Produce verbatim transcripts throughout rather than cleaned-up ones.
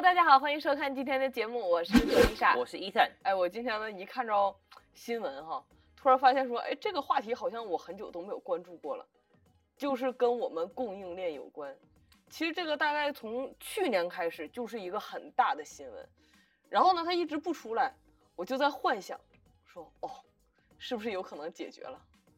大家好，欢迎收看今天的节目，我是葛丽莎， 我是 Ethan。 哎，我今天呢一看着新闻哈，突然发现说，哎，这个话题好像我很久都没有关注过了，就是跟我们供应链有关。其实这个大概从去年开始就是一个很大的新闻，然后呢，它一直不出来，我就在幻想，说哦，是不是有可能解决了？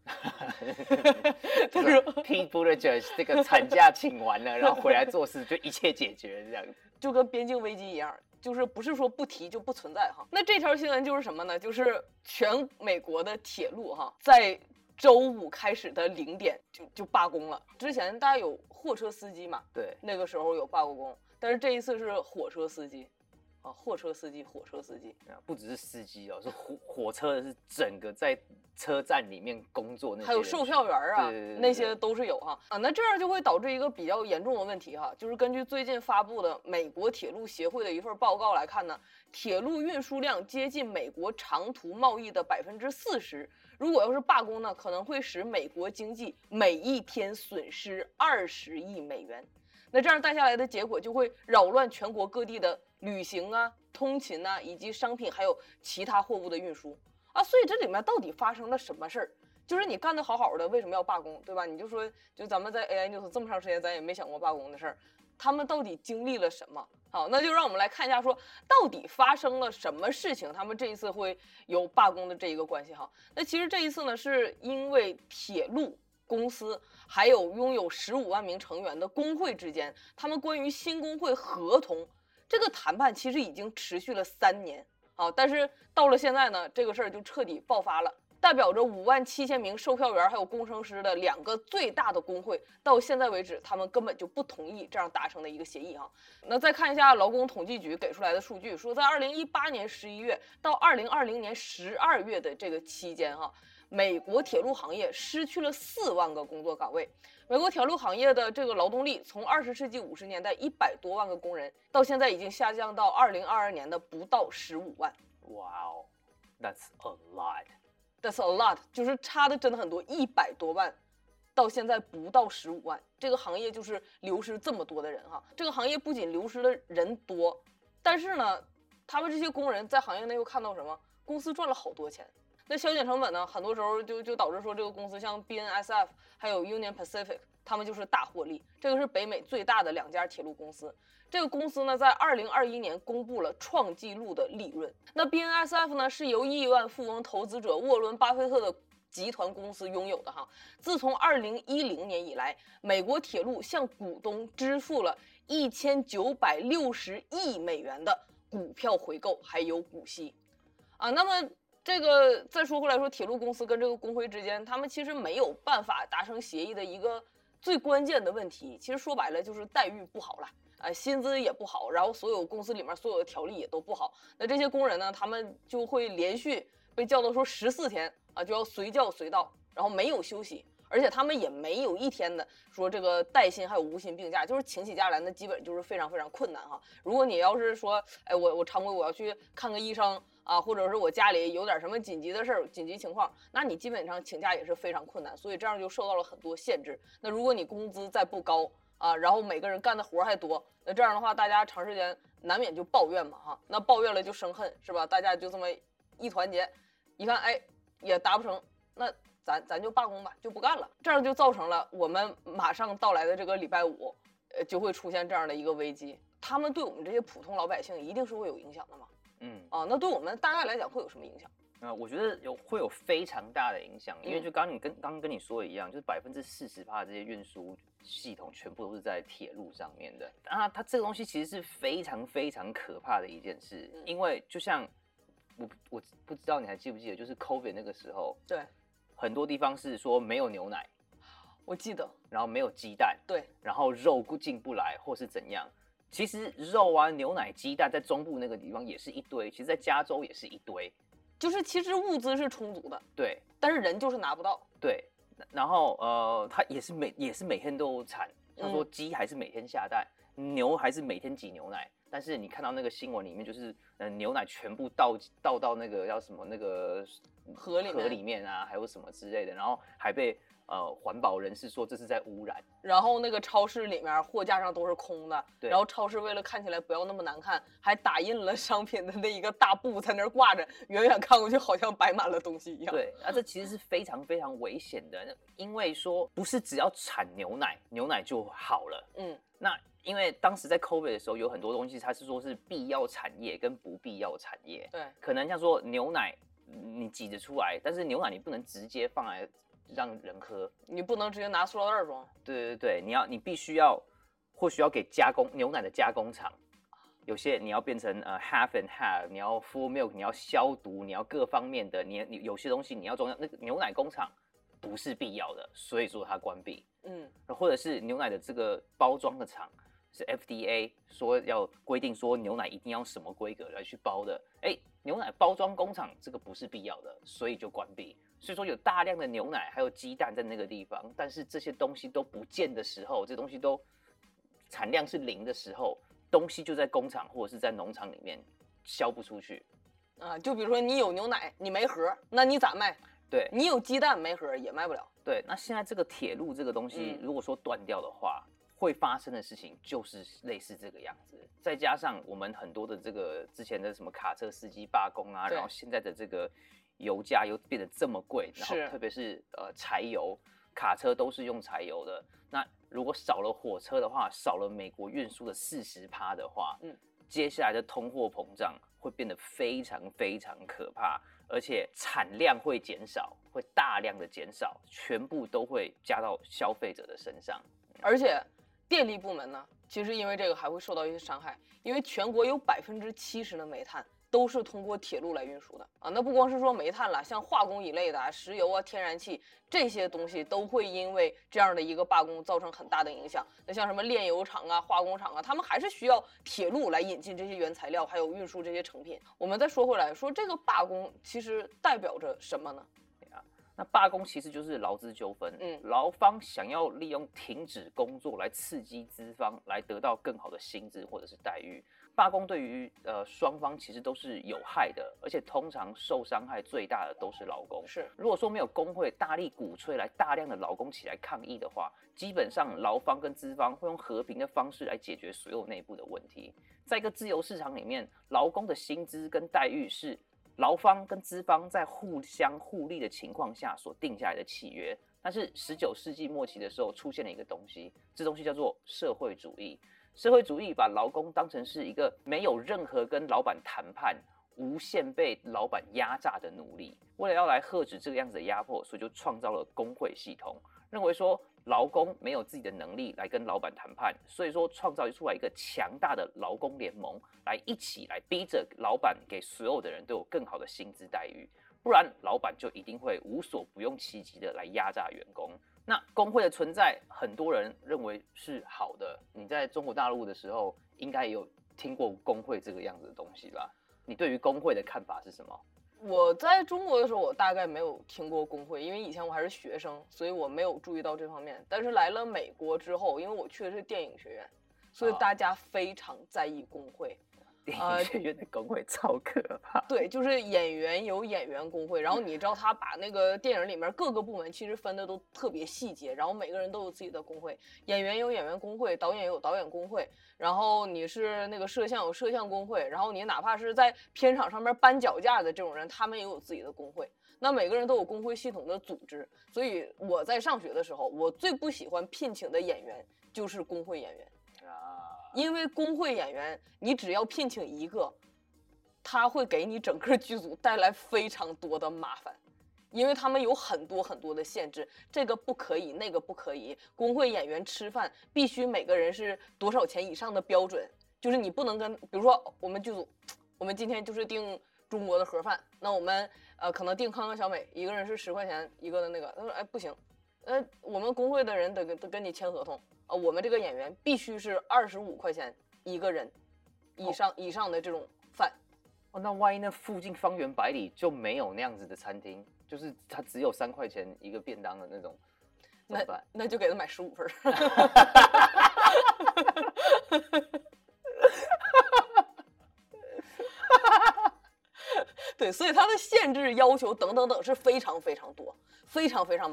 他说 Pete Buttigieg 这个产假请完了，然后回来做事就一切解决，这样就跟边境危机一样，就是不是说不提就不存在哈。那这条新闻就是什么呢？就是全美国的铁路哈，在周五开始的零点就就罢工了。之前大家有货车司机嘛， 对， 那个时候有罢过工，但是这一次是火车司机。啊，货车司机，火车司机， 不只是司机哦，是火火车的是整个在车站里面工作那些， 还有售票员啊， 对对对对那些都是有哈啊。那这样就会导致一个比较严重的问题哈，就是根据最近发布的美国铁路协会的一份报告来看呢，铁路运输量接近美国长途贸易的百分之四十。如果要是罢工呢，可能会使美国经济每一天损失二十亿美元。那这样带下来的结果就会扰乱全国各地的旅行啊、通勤啊，以及商品还有其他货物的运输啊。所以这里面到底发生了什么事儿？就是你干得好好的，为什么要罢工，对吧？你就说，就咱们在 A I News 这么长时间，咱也没想过罢工的事儿，他们到底经历了什么？好，那就让我们来看一下，说到底发生了什么事情，他们这一次会有罢工的这一个关系哈。那其实这一次呢，是因为铁路公司还有拥有十五万名成员的工会之间，他们关于新工会合同这个谈判其实已经持续了三年啊，但是到了现在呢，这个事儿就彻底爆发了。代表着五万七千名售票员还有工程师的两个最大的工会，到现在为止，他们根本就不同意这样达成的一个协议哈。那再看一下劳工统计局给出来的数据，说在二零一八年十一月到二零二零年十二月的这个期间哈，美国铁路行业失去了四万个工作岗位。美国铁路行业的这个劳动力从二十世纪五十年代一百多万个工人，到现在已经下降到二零二二年的不到十五万。 哇哦 ，That's a lot。That's a lot， 就是差的真的很多，一百多万，到现在不到十五万，这个行业就是流失这么多的人哈。这个行业不仅流失的人多，但是呢，他们这些工人在行业内又看到什么？公司赚了好多钱。那削减成本呢，很多时候就就导致说这个公司像 B N S F 还有 Union Pacific， 他们就是大获利。这个是北美最大的两家铁路公司。这个公司呢，在二零二一年公布了创纪录的利润。那 B N S F 呢，是由亿万富翁投资者沃伦·巴菲特的集团公司拥有的哈。自从二零一零年以来，美国铁路向股东支付了一千九百六十亿美元的股票回购，还有股息啊。那么这个再说回来说，铁路公司跟这个工会之间，他们其实没有办法达成协议的一个最关键的问题，其实说白了就是待遇不好了。啊，薪资也不好，然后所有公司里面所有的条例也都不好。那这些工人呢，他们就会连续被叫到说十四天啊，就要随叫随到，然后没有休息，而且他们也没有一天的说这个带薪还有无薪病假，就是请起假来，那基本就是非常非常困难哈。如果你要是说，哎，我我常规我要去看个医生啊，或者是我家里有点什么紧急的事儿、紧急情况，那你基本上请假也是非常困难，所以这样就受到了很多限制。那如果你工资再不高，啊，然后每个人干的活还多，那这样的话，大家长时间难免就抱怨嘛，哈，那抱怨了就生恨，是吧？大家就这么一团结，一看，哎，也达不成，那咱咱就罢工吧，就不干了。这样就造成了我们马上到来的这个礼拜五，呃，就会出现这样的一个危机。他们对我们这些普通老百姓一定是会有影响的嘛？嗯，啊，那对我们大概来讲会有什么影响？ 呃，我觉得有会有非常大的影响，因为就刚你跟刚刚跟你说的一样，就是百分之四十趴这些运输系统全部都是在铁路上面的。啊，它这个东西其实是非常非常可怕的一件事，嗯、因为就像我我不知道你还记不记得，就是 COVID 那个时候， 对， 很多地方是说没有牛奶， 我记得， 然后没有鸡蛋， 对， 然后肉进不来或是怎样。其实肉啊、牛奶、鸡蛋在中部那个地方也是一堆，其实在加州也是一堆。 就是其实物资是充足的， 对， 但是人就是拿不到。 对，然后呃，它也是每也是每天都产，他说鸡还是每天下蛋，嗯、牛还是每天挤牛奶，但是你看到那个新闻里面，就是呃牛奶全部倒倒到那个叫什么那个河里面河里面啊，还有什么之类的，然后还被呃环保人士说这是在污染。 然后那个超市里面货架上都是空的， 对， 然后超市为了看起来不要那么难看，还打印了商品的那一个大布在那儿挂着，远远看过去好像摆满了东西一样。 对，啊，这其实是非常非常危险的，因为说不是只要产牛奶，牛奶就好了。嗯，那因为当时在 COVID 的时候，有很多东西它是说是必要产业跟不必要产业。 对， 可能像说牛奶你挤得出来，但是牛奶你不能直接放来让人喝， 你不能直接拿塑料袋装。 对对对，你要你必须要，或许要给加工牛奶的加工厂，有些你要变成呃 half and half， 你要 full milk， 你要消毒，你要各方面的，你你有些东西你要装那个牛奶工厂不是必要的，所以说它关闭。嗯，或者是牛奶的这个包装的厂是 F D A 说要规定说牛奶一定要什么规格来去包的，哎，牛奶包装工厂这个不是必要的，所以就关闭。所以说有大量的牛奶还有鸡蛋在那个地方，但是这些东西都不见的时候，这东西都产量是零的时候，东西就在工厂或者是在农场里面销不出去。 啊，就比如说你有牛奶你没盒，那你咋卖？ 对， 你有鸡蛋没盒也卖不了。 对，那现在这个铁路这个东西，如果说断掉的话，嗯，会发生的事情就是类似这个样子。再加上我们很多的这个之前的什么卡车司机罢工啊，然后现在的这个油价又变得这么贵，然后特别是呃柴油，卡车都是用柴油的。那如果少了火车的话，少了美国运输的四十趴的话，嗯，接下来的通货膨胀会变得非常非常可怕，而且产量会减少，会大量的减少，全部都会加到消费者的身上。 而且电力部门呢，其实因为这个还会受到一些伤害，因为全国有百分之七十的煤炭都是通过铁路来运输的啊。那不光是说煤炭了，像化工一类的、啊、石油啊、天然气这些东西都会因为这样的一个罢工造成很大的影响。那像什么炼油厂啊、化工厂啊，他们还是需要铁路来引进这些原材料，还有运输这些成品。我们再说回来，说这个罢工其实代表着什么呢？ 那罢工其实就是劳资纠纷，嗯，劳方想要利用停止工作来刺激资方，来得到更好的薪资或者是待遇。罢工对于呃双方其实都是有害的，而且通常受伤害最大的都是劳工。 是， 如果说没有工会大力鼓吹来大量的劳工起来抗议的话，基本上劳方跟资方会用和平的方式来解决所有内部的问题。在一个自由市场里面，劳工的薪资跟待遇是劳方跟资方在互相互利的情况下所定下来的契约，但是十九世纪末期的时候出现了一个东西，这东西叫做社会主义。社会主义把劳工当成是一个没有任何跟老板谈判、无限被老板压榨的奴隶。为了要来遏止这个样子的压迫，所以就创造了工会系统，认为说劳工没有自己的能力来跟老板谈判，所以说创造出来一个强大的劳工联盟，来一起来逼着老板给所有的人都有更好的薪资待遇，不然老板就一定会无所不用其极的来压榨员工。那工会的存在，很多人认为是好的。你在中国大陆的时候，应该也有听过工会这个样子的东西吧？你对于工会的看法是什么？ 我在中国的时候，我大概没有听过工会，因为以前我还是学生，所以我没有注意到这方面。但是来了美国之后，因为我去的是电影学院，所以大家非常在意工会。 电影学院的工会超可怕。 呃、对，就是演员有演员工会，然后你知道他把那个电影里面各个部门其实分的都特别细节，然后每个人都有自己的工会，演员有演员工会，导演有导演工会，然后你是那个摄像有摄像工会，然后你哪怕是在片场上面搬脚架的这种人，他们也有自己的工会。那每个人都有工会系统的组织，所以我在上学的时候，我最不喜欢聘请的演员就是工会演员。因为工会演员，你只要聘请一个，他会给你整个剧组带来非常多的麻烦，因为他们有很多很多的限制，这个不可以，那个不可以。工会演员吃饭必须每个人是多少钱以上的标准，就是你不能跟，比如说我们剧组，我们今天就是订中国的盒饭，那我们呃可能订康康小美，一个人是十块钱一个的那个，他说哎不行，呃我们工会的人得得跟你签合同。呃，我们这个演员必须是二十五块钱一个人以上、哦、以上的这种饭。 哦，那万一那附近方圆百里就没有那样子的餐厅，就是它只有三块钱一个便当的那种，怎么办？ 那那就给他买十五份。对，所以它的限制要求等等等是非常非常多，非常非常麻烦，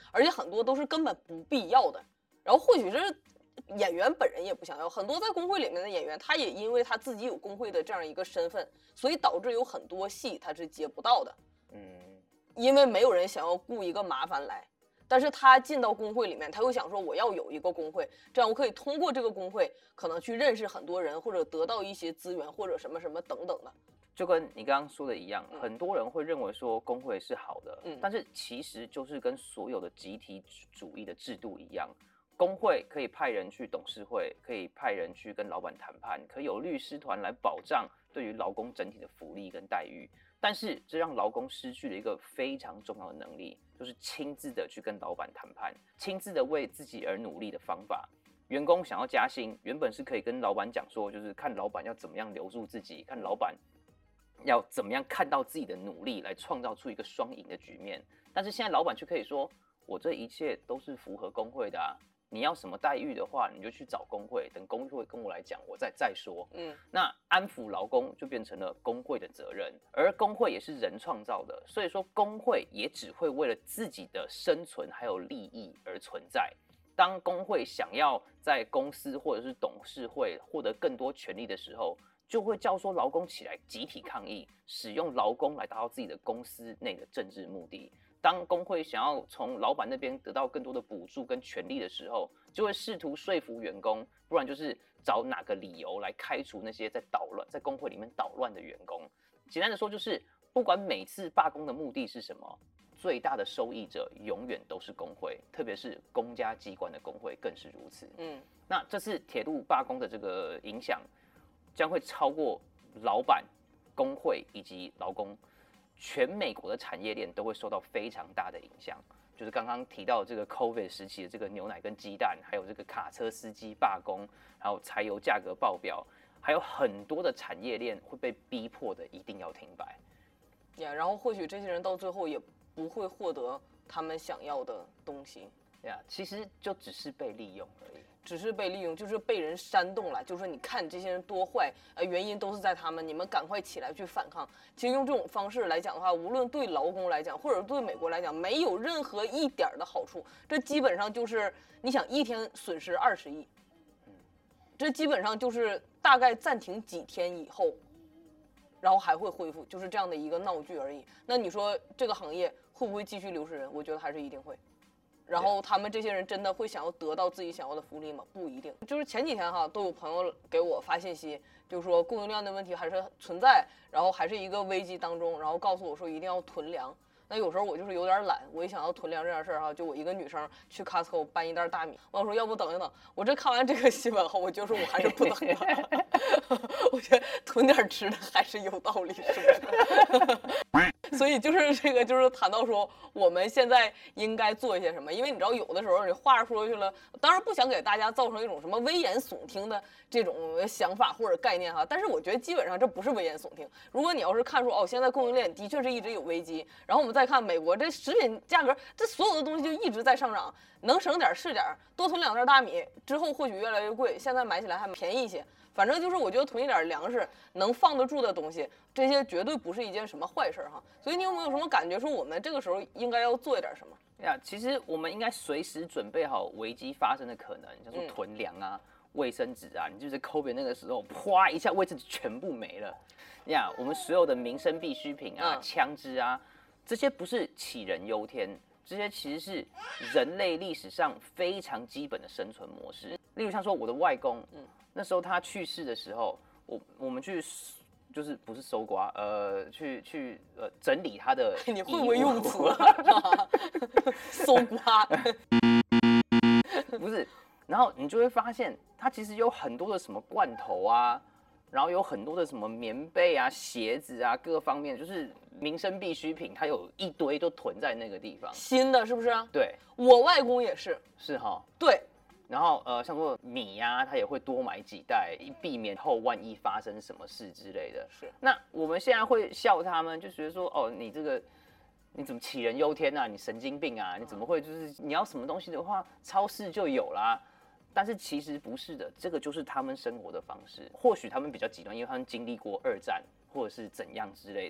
而且很多都是根本不必要的。然后或许是演员本人也不想要，很多在工会里面的演员，他也因为他自己有工会的这样一个身份，所以导致有很多戏他是接不到的。嗯，因为没有人想要雇一个麻烦来。但是他进到工会里面，他又想说我要有一个工会，这样我可以通过这个工会可能去认识很多人，或者得到一些资源，或者什么什么等等的。 就跟你刚刚说的一样，嗯、很多人会认为说工会是好的，嗯、但是其实就是跟所有的集体主义的制度一样，工会可以派人去董事会，可以派人去跟老板谈判，可以有律师团来保障对于劳工整体的福利跟待遇。但是这让劳工失去了一个非常重要的能力，就是亲自的去跟老板谈判，亲自的为自己而努力的方法。员工想要加薪，原本是可以跟老板讲说，就是看老板要怎么样留住自己，看老板要怎么样看到自己的努力来创造出一个双赢的局面。但是现在老板却可以说，我这一切都是符合工会的啊。你要什么待遇的话，你就去找工会，等工会跟我来讲，我再再说。嗯，那安抚劳工就变成了工会的责任，而工会也是人创造的，所以说工会也只会为了自己的生存还有利益而存在。当工会想要在公司或者是董事会获得更多权利的时候，就会叫说劳工起来集体抗议，使用劳工来达到自己的公司内的政治目的。当工会想要从老板那边得到更多的补助跟权利的时候，就会试图说服员工，不然就是找哪个理由来开除那些在捣乱、在工会里面捣乱的员工。简单的说，就是不管每次罢工的目的是什么，最大的受益者永远都是工会，特别是公家机关的工会更是如此。嗯，那这次铁路罢工的这个影响，将会超过老板、工会以及劳工。全美国的产业链都会受到非常大的影响，就是刚刚提到这个 COVID 时期的这个牛奶跟鸡蛋，还有这个卡车司机罢工，还有柴油价格爆表，还有很多的产业链会被逼迫的一定要停摆。 呀，然后或许这些人到最后也不会获得他们想要的东西。 呀，其实就只是被利用而已。 只是被利用，就是被人煽动了，就是说你看这些人多坏，呃，原因都是在他们，你们赶快起来去反抗。其实用这种方式来讲的话，无论对劳工来讲，或者对美国来讲，没有任何一点的好处。这基本上就是你想一天损失二十亿，这基本上就是大概暂停几天以后，然后还会恢复，就是这样的一个闹剧而已。那你说这个行业会不会继续流失人？我觉得还是一定会。然后他们这些人真的会想要得到自己想要的福利吗？不一定。就是前几天哈，都有朋友给我发信息，就是说供应链的问题还是存在，然后还是一个危机当中，然后告诉我说一定要囤粮。那有时候我就是有点懒，我一想到囤粮这件事儿哈，就我一个女生去 Costco 搬一袋大米，我说要不等一等。我这看完这个新闻后，我就说我还是不等了。我觉得囤点吃的还是有道理，是不是？所以就是这个，就是谈到说我们现在应该做一些什么，因为你知道有的时候你话说去了，当然不想给大家造成一种什么危言耸听的这种想法或者概念哈，但是我觉得基本上这不是危言耸听。如果你要是看说哦，现在供应链的确是一直有危机，然后我们再看美国这食品价格，这所有的东西就一直在上涨，能省点是点，多囤两袋大米之后或许越来越贵，现在买起来还便宜一些。反正就是我觉得囤一点粮食能放得住的东西，这些绝对不是一件什么坏事哈。所以你有没有什么感觉说我们这个时候应该要做一点什么呀？其实我们应该随时准备好危机发生的可能，像说囤粮啊、卫生纸啊。你就是 COVID 那个时候，啪一下卫生纸全部没了呀。我们所有的民生必需品啊、枪支啊，这些不是杞人忧天，这些其实是人类历史上非常基本的生存模式。例如像说我的外公，嗯。那时候他去世的时候，我我们去就是不是搜刮，呃，去去呃整理他的。 你会不会用词啊？搜刮？ 不是，然后你就会发现，他其实有很多的什么罐头啊，然后有很多的什么棉被啊、鞋子啊，各个方面就是民生必需品，它有一堆都囤在那个地方。 新的是不是？ 对， 我外公也是。 是哈。 对。 然后呃，像说米呀、啊，他也会多买几袋，避免后万一发生什么事之类的。 是。 那我们现在会笑他们，就觉得说，哦，你这个你怎么杞人忧天啊？你神经病啊？你怎么会就是你要什么东西的话，超市就有啦。但是其实不是的，这个就是他们生活的方式。或许他们比较极端，因为他们经历过二战或者是怎样之类的。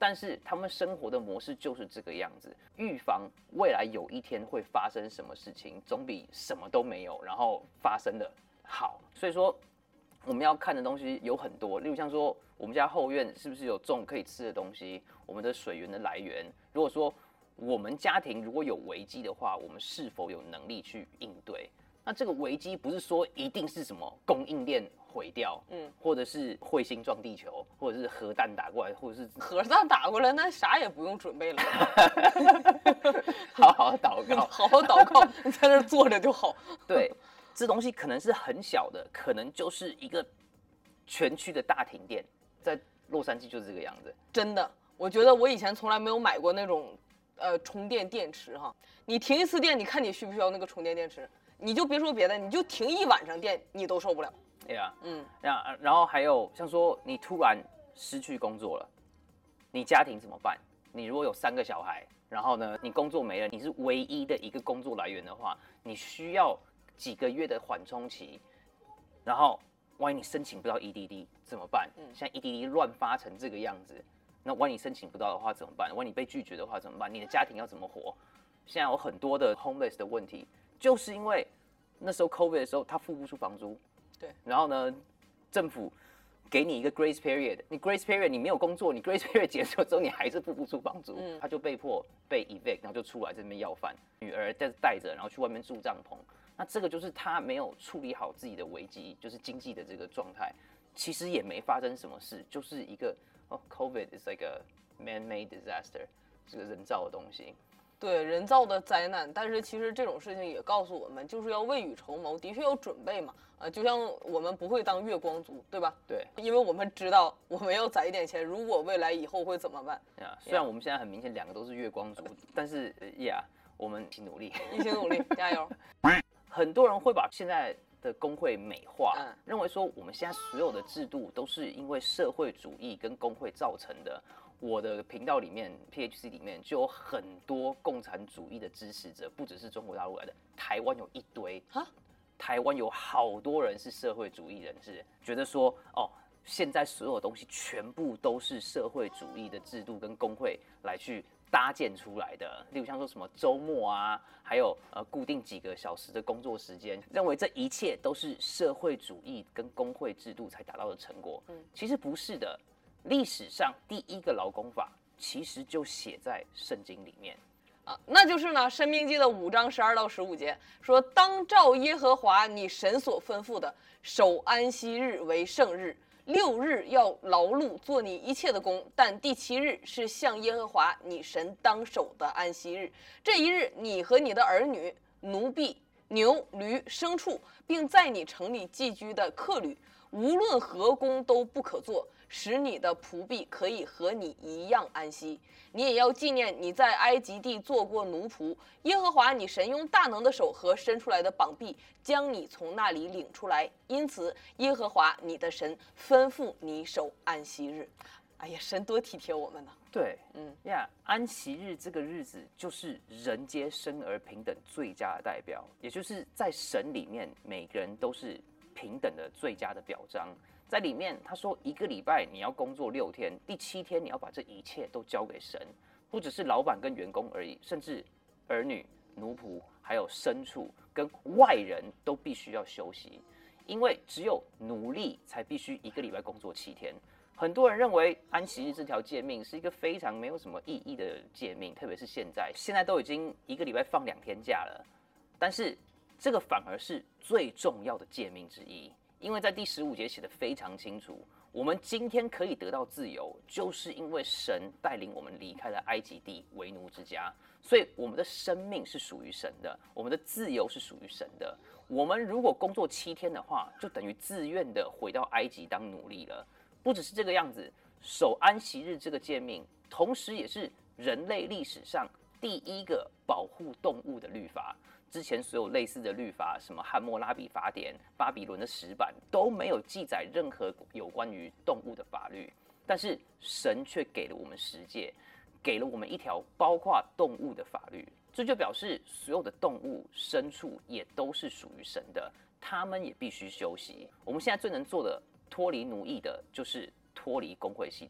但是他们生活的模式就是这个样子。预防未来有一天会发生什么事情，总比什么都没有然后发生的好。所以说，我们要看的东西有很多，例如像说，我们家后院是不是有种可以吃的东西？我们的水源的来源，如果说我们家庭如果有危机的话，我们是否有能力去应对？那这个危机不是说一定是什么供应链毁掉，嗯，或者是彗星撞地球，或者是核弹打过来，或者是核弹打过来，那啥也不用准备了， 好好祷告， 好好祷告，你在那儿坐着就好。 对，这东西可能是很小的，可能就是一个全区的大停电，在洛杉矶就是这个样子。 真的，我觉得我以前从来没有买过那种呃充电电池哈。你停一次电，你看你需不需要那个充电电池？你就别说别的，你就停一晚上电，你都受不了。 对呀， 嗯， 然然后还有像说你突然失去工作了，你家庭怎么办？你如果有三个小孩，然后呢，你工作没了，你是唯一的一个工作来源的话，你需要几个月的缓冲期，然后万一你申请不到 E D D 怎么办？嗯，现在 E D D 乱发成这个样子，那万一你申请不到的话怎么办？万一你被拒绝的话怎么办？你的家庭要怎么活？现在有很多的 homeless 的问题，就是因为那时候 COVID 的时候，他付不出房租， 对， 然后呢，政府给你一个 grace period， 你 grace period 你没有工作，你 grace period 结束之后，你还是付不出房租，嗯，他就被迫被 evict， 然后就出来这边要饭，女儿带带着，然后去外面住帐篷。那这个就是他没有处理好自己的危机，就是经济的这个状态。其实也没发生什么事，就是一个哦 ，COVID is like a man-made disaster， 这个人造的东西。 对，人造的灾难。但是其实这种事情也告诉我们，就是要未雨绸缪，的确要准备嘛。呃，就像我们不会当月光族，对吧？ 对， 因为我们知道我们要攒一点钱，如果未来以后会怎么办？ 呀、yeah, 虽然我们现在很明显两个都是月光族，但是呀、yeah, 我们一起努力， 一起努力，加油。 很多人会把现在的工会美化， 嗯， 认为说我们现在所有的制度都是因为社会主义跟工会造成的。我的频道里面 P H C 里面就有很多共产主义的支持者，不只是中国大陆来的，台湾有一堆啊，台湾有好多人是社会主义人士，觉得说哦，现在所有东西全部都是社会主义的制度跟工会来去搭建出来的，例如像说什么周末啊，还有呃固定几个小时的工作时间，认为这一切都是社会主义跟工会制度才达到的成果。嗯，其实不是的。历史上第一个劳工法其实就写在圣经里面啊，那就是呢，《申命记》的五章十二到十五节说：“当照耶和华你神所吩咐的，守安息日为圣日。六日要劳碌做你一切的工，但第七日是向耶和华你神当守的安息日。这一日，你和你的儿女、奴婢、牛、驴、牲畜，并在你城里寄居的客旅，无论何工都不可做。”使你的仆婢可以和你一样安息，你也要纪念你在埃及地做过奴仆。耶和华你神用大能的手和伸出来的膀臂将你从那里领出来，因此耶和华你的神吩咐你守安息日。哎呀，神多体贴我们呢。 对，嗯呀， yeah, 安息日这个日子就是人皆生而平等最佳的代表，也就是在神里面每个人都是平等的最佳的表彰。在里面，他说一个礼拜你要工作六天，第七天你要把这一切都交给神，不只是老板跟员工而已，甚至儿女、奴仆，还有牲畜跟外人都必须要休息，因为只有奴隶才必须一个礼拜工作七天。很多人认为安息日这条诫命是一个非常没有什么意义的诫命，特别是现在，现在都已经一个礼拜放两天假了，但是这个反而是最重要的诫命之一。因为在第十五节写得非常清楚，我们今天可以得到自由，就是因为神带领我们离开了埃及地为奴之家，所以我们的生命是属于神的，我们的自由是属于神的。我们如果工作七天的话，就等于自愿的回到埃及当奴隶了。不只是这个样子，守安息日这个诫命，同时也是人类历史上第一个保护动物的律法。之前所有类似的律法，什么汉谟拉比法典、巴比伦的石板，都没有记载任何有关于动物的法律。但是神却给了我们十诫，给了我们一条包括动物的法律。这就表示所有的动物、牲畜也都是属于神的，他们也必须休息。我们现在最能做的脱离奴役的，就是脱离工会系统。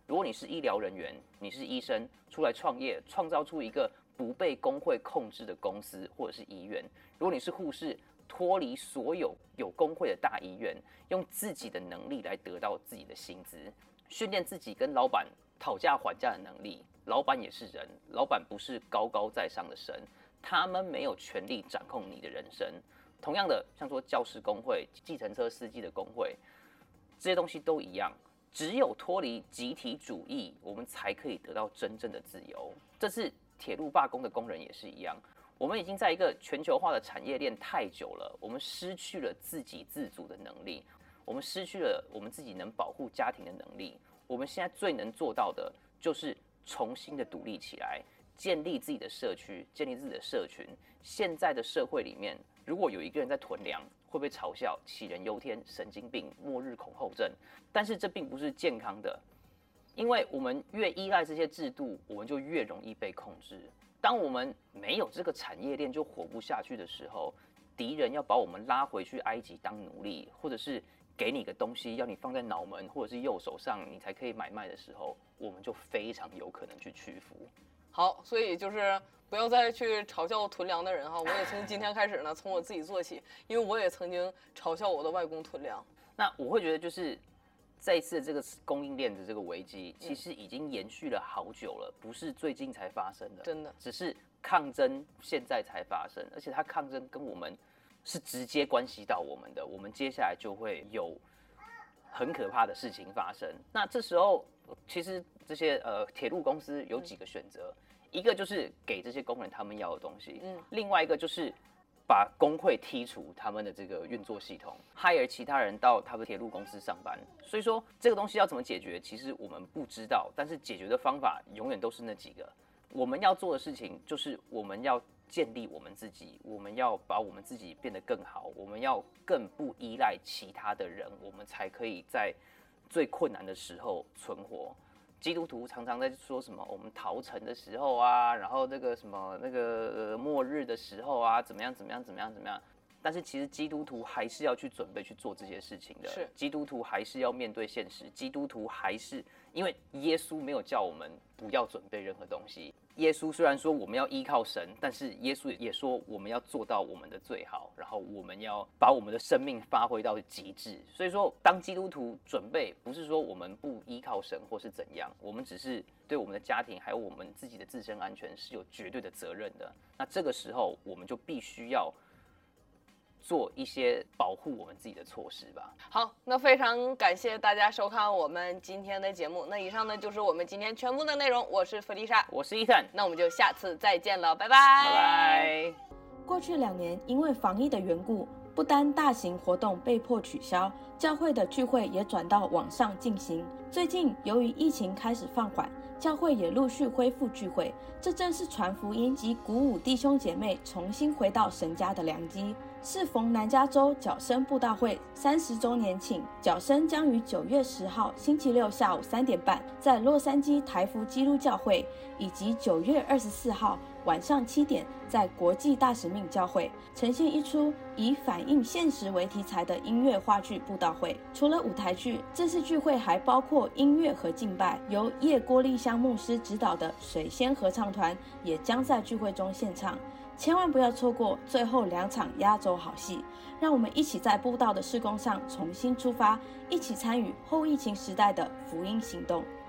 如果你是医疗人员，你是医生，出来创业，创造出一个不被工会控制的公司或者是医院；如果你是护士，脱离所有有工会的大医院，用自己的能力来得到自己的薪资，训练自己跟老板讨价还价的能力。老板也是人，老板不是高高在上的神，他们没有权利掌控你的人生。同样的，像说教师工会、计程车司机的工会，这些东西都一样。只有脱离集体主义，我们才可以得到真正的自由。这次铁路罢工的工人也是一样，我们已经在一个全球化的产业链太久了，我们失去了自给自足的能力，我们失去了我们自己能保护家庭的能力。我们现在最能做到的就是重新的独立起来，建立自己的社区，建立自己的社群。现在的社会里面，如果有一个人在囤粮，会被嘲笑杞人忧天、神经病、末日恐后症。但是这并不是健康的，因为我们越依赖这些制度，我们就越容易被控制。当我们没有这个产业链就活不下去的时候，敌人要把我们拉回去埃及当奴隶，或者是给你个东西要你放在脑门或者是右手上你才可以买卖的时候，我们就非常有可能去屈服。 好，所以就是不要再去嘲笑囤粮的人哈。我也从今天开始呢，从我自己做起，因为我也曾经嘲笑我的外公囤粮。 那我会觉得就是这一次的这个供应链的这个危机，其实已经延续了好久了，不是最近才发生的， 真的， 只是抗争现在才发生，而且它抗争跟我们是直接关系到我们的，我们接下来就会有很可怕的事情发生。那这时候，其实这些呃铁路公司有几个选择，嗯、一个就是给这些工人他们要的东西，嗯，另外一个就是把工会剔除他们的这个运作系统 ，hire 其他人到他们铁路公司上班。所以说这个东西要怎么解决，其实我们不知道，但是解决的方法永远都是那几个。我们要做的事情就是我们要建立我们自己，我们要把我们自己变得更好，我们要更不依赖其他的人，我们才可以在最困难的时候存活。基督徒常常在说什么我们逃城的时候啊，然后那个什么那个、呃、末日的时候啊，怎么样怎么样怎么样怎么样。但是其实基督徒还是要去准备去做这些事情的， 是基督徒还是要面对现实，基督徒还是因为耶稣没有叫我们不要准备任何东西。耶稣虽然说我们要依靠神，但是耶稣也说我们要做到我们的最好，然后我们要把我们的生命发挥到极致。所以说，当基督徒准备，不是说我们不依靠神或是怎样，我们只是对我们的家庭还有我们自己的自身安全是有绝对的责任的。那这个时候，我们就必须要做一些保护我们自己的措施吧。 好，那非常感谢大家收看我们今天的节目。那以上呢就是我们今天全部的内容。我是弗丽莎， 我是伊森， 那我们就下次再见了，拜拜。 拜拜。 过去两年，因为防疫的缘故，不单大型活动被迫取消，教会的聚会也转到网上进行。最近由于疫情开始放缓，教会也陆续恢复聚会，这正是传福音及鼓舞弟兄姐妹重新回到神家的良机。适逢南加州角声布道会三十周年庆，角声将于九月十号星期六下午三点半在洛杉矶台福基督教会，以及九月二十四号晚上七点在国际大使命教会呈现一出以反映现实为题材的音乐话剧布道会。除了舞台剧，这次聚会还包括音乐和敬拜，由叶郭丽香牧师指导的水仙合唱团也将在聚会中献唱。千万不要错过最后两场压轴好戏，让我们一起在布道的事工上重新出发，一起参与后疫情时代的福音行动。